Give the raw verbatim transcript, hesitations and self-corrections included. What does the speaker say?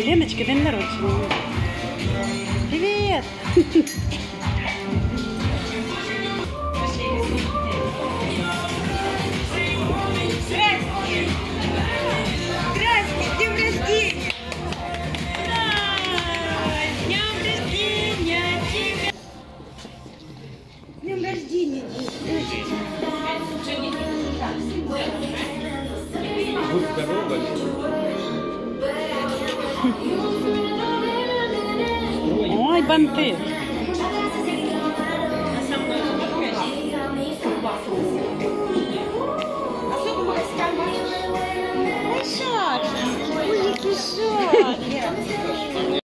Леночки день народження. Привет! Здравствуйте! Здравствуйте! С днем рождения! С днем рождения тебя! С днем рождения! Будь здорова. Ой, банты. Ой, Шаша! Ой, який Шаша!